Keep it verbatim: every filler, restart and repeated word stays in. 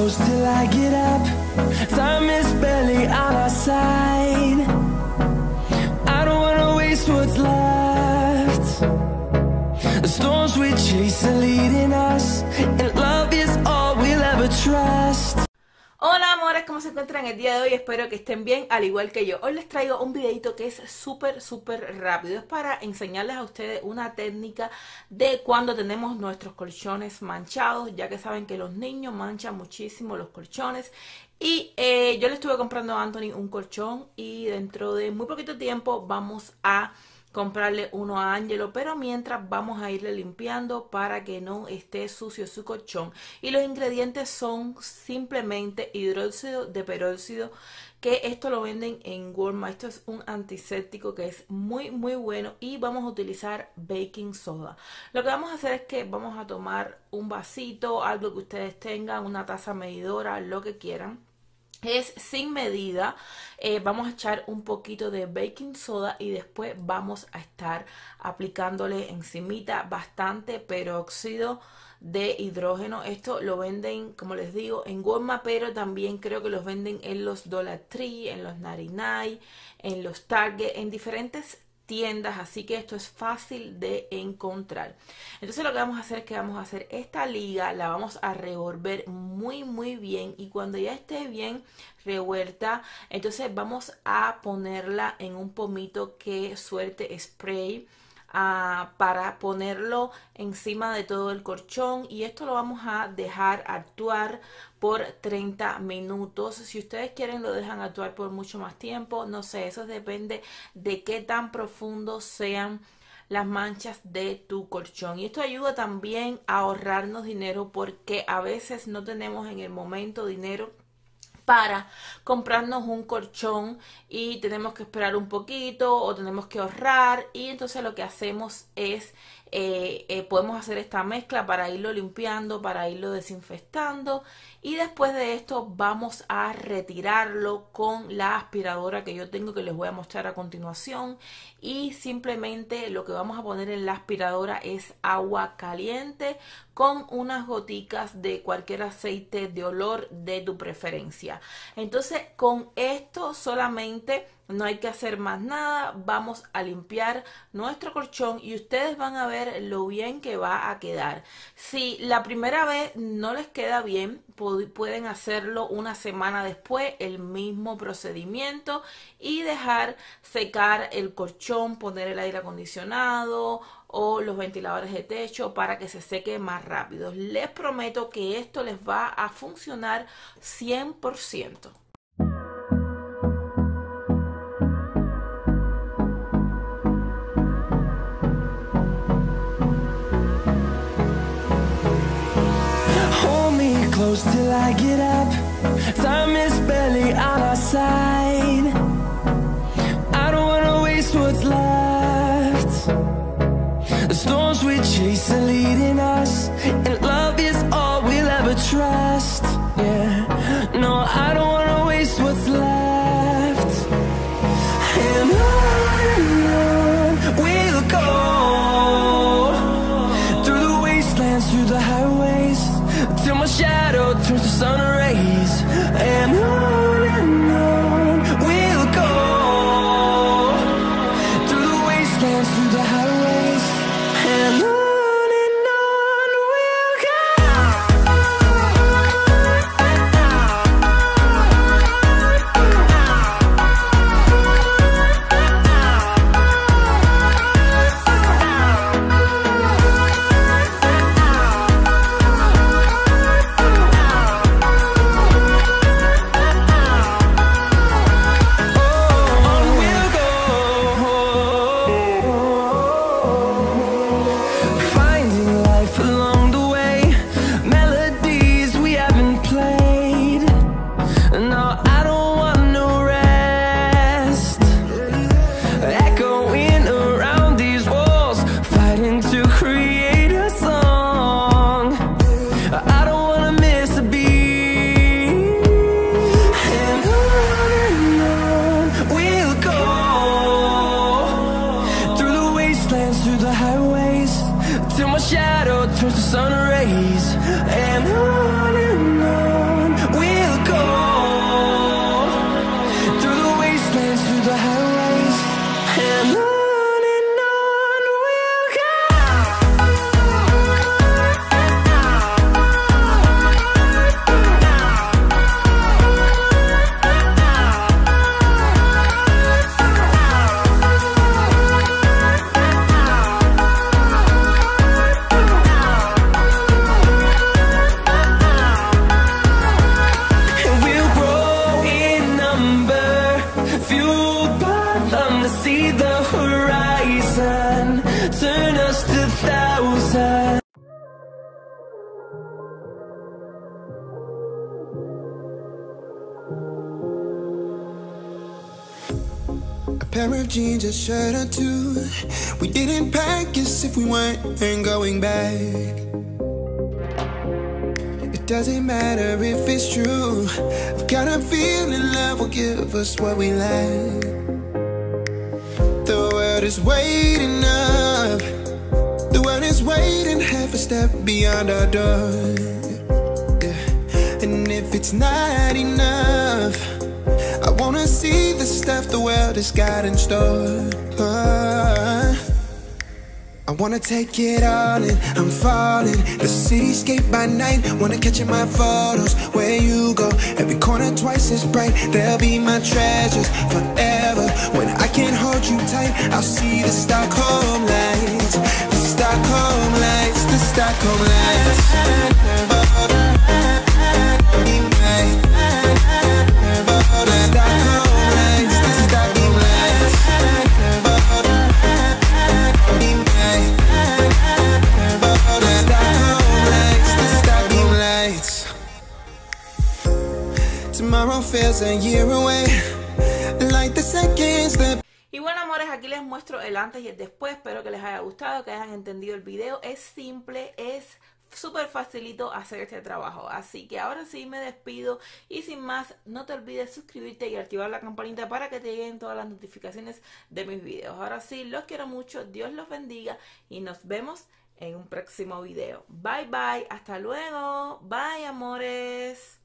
close till I get up. Time is barely on our side. I don't wanna waste what's left. The storms we chase are leading us, and love is all we'll ever trust. Hola amores, ¿cómo se encuentran el día de hoy? Espero que estén bien, al igual que yo. Hoy les traigo un videito que es súper, súper rápido. Es para enseñarles a ustedes una técnica de cuando tenemos nuestros colchones manchados, ya que saben que los niños manchan muchísimo los colchones. Y eh, yo le estuve comprando a Anthony un colchón y dentro de muy poquito tiempo vamos a comprarle uno a Angelo, pero mientras vamos a irle limpiando para que no esté sucio su colchón. Y los ingredientes son simplemente hidróxido de peróxido, que esto lo venden en Walmart. Esto es un antiséptico que es muy muy bueno, y vamos a utilizar baking soda. Lo que vamos a hacer es que vamos a tomar un vasito, algo que ustedes tengan, una taza medidora, lo que quieran. Es sin medida. Eh, vamos a echar un poquito de baking soda y después vamos a estar aplicándole encimita bastante peróxido de hidrógeno. Esto lo venden, como les digo, en Walmart, pero también creo que los venden en los Dollar Tree, en los noventa y nueve, en los Target, en diferentes tiendas, así que esto es fácil de encontrar. Entonces lo que vamos a hacer es que vamos a hacer esta liga, la vamos a revolver muy muy bien, y cuando ya esté bien revuelta, entonces vamos a ponerla en un pomito que suelte spray uh, para ponerlo encima de todo el colchón, y esto lo vamos a dejar actuar por treinta minutos. Si ustedes quieren lo dejan actuar por mucho más tiempo, no sé, eso depende de qué tan profundos sean las manchas de tu colchón. Y esto ayuda también a ahorrarnos dinero, porque a veces no tenemos en el momento dinero para comprarnos un colchón y tenemos que esperar un poquito o tenemos que ahorrar, y entonces lo que hacemos es eh, eh, podemos hacer esta mezcla para irlo limpiando, para irlo desinfectando, y después de esto vamos a retirarlo con la aspiradora que yo tengo, que les voy a mostrar a continuación. Y simplemente lo que vamos a poner en la aspiradora es agua caliente con unas goticas de cualquier aceite de olor de tu preferencia. Entonces con esto solamente, no hay que hacer más nada, vamos a limpiar nuestro colchón y ustedes van a ver lo bien que va a quedar. Si la primera vez no les queda bien, pueden hacerlo una semana después, el mismo procedimiento, y dejar secar el colchón, poner el aire acondicionado o los ventiladores de techo para que se seque más rápido. Les prometo que esto les va a funcionar cien por ciento. Close till I get up. Time is barely on our side. I don't wanna waste what's left. The storms we chase are leading us, and love is all we'll ever trust. Yeah, no, I don't wanna waste what's left. And on and on we'll go, through the wastelands, through the highways, till my shadow turns to sun rays. And on fueled by them to see the horizon, turn us to thousands. A pair of jeans, a shirt or two. We didn't pack as if we weren't going back. It doesn't matter if it's true. I've got a feeling love will give us what we lack. The world is waiting up. The world is waiting half a step beyond our door. Yeah. And if it's not enough, I wanna see the stuff the world has got in store. uh, I wanna take it all in, I'm falling. The cityscape by night, wanna catch in my photos. Where you go, every corner twice as bright. They'll be my treasures forever. When I can't hold you tight, I'll see the Stockholm lights. The Stockholm lights, the Stockholm lights. Tomorrow feels a year away, like the seconds that... Y bueno, amores, aquí les muestro el antes y el después. Espero que les haya gustado, que hayan entendido el video. Es simple, es súper facilito hacer este trabajo. Así que ahora sí me despido y sin más, no te olvides suscribirte y activar la campanita para que te lleguen todas las notificaciones de mis videos. Ahora sí, los quiero mucho, Dios los bendiga y nos vemos en un próximo video. Bye bye, hasta luego, bye amores.